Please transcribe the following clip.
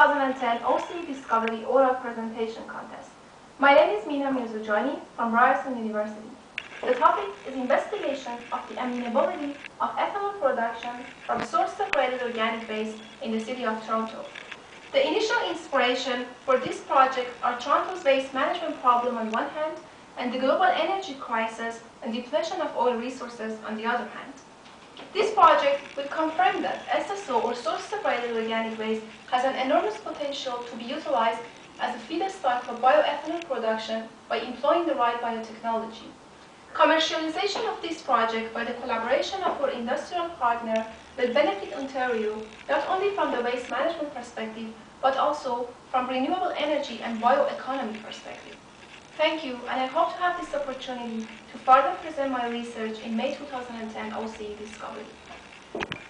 2010 OCE Discovery Oral Presentation Contest. My name is Mina Mirzojoini from Ryerson University. The topic is investigation of the amenability of ethanol production from source-separated organic waste in the city of Toronto. The initial inspiration for this project are Toronto's waste management problem on one hand and the global energy crisis and depletion of oil resources on the other hand. This project will confirm that SSO, or source-separated organic waste, has an enormous potential to be utilized as a feedstock for bioethanol production by employing the right biotechnology. Commercialization of this project by the collaboration of our industrial partner will benefit Ontario not only from the waste management perspective, but also from renewable energy and bioeconomy perspective. Thank you, and I hope to have this opportunity to further present my research in May 2010 OCE Discovery.